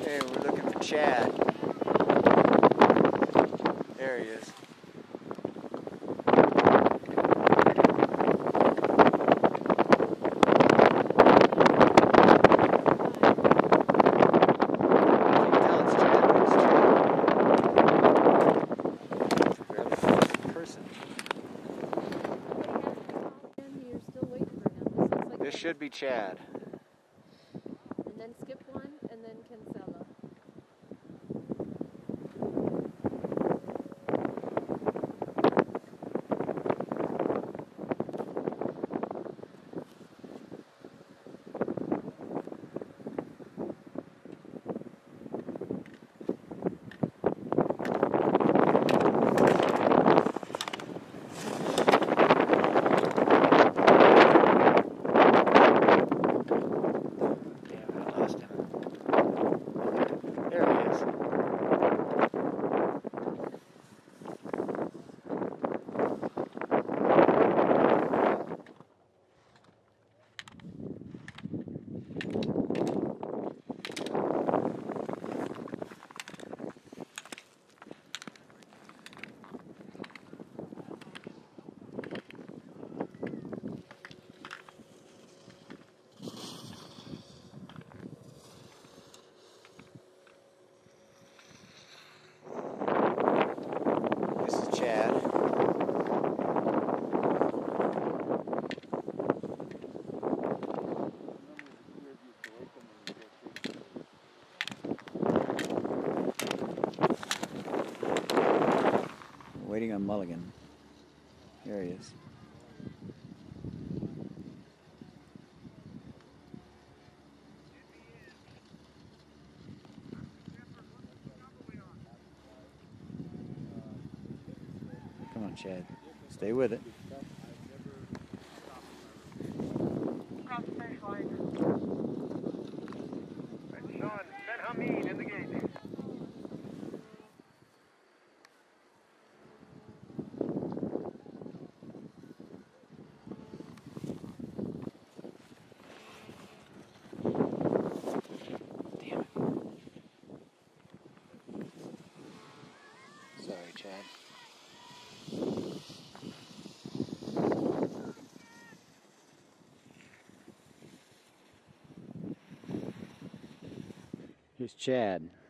Okay, we're looking for Chad. There he is. This should be Chad. And then skip one, and then Kinsella. Chad. Waiting on Mulligan. Here he is. Come on, Chad. Stay with it. Across the finish line. And Sean Ben Hameen in the gate. Damn it. Sorry, Chad. Here's Chad.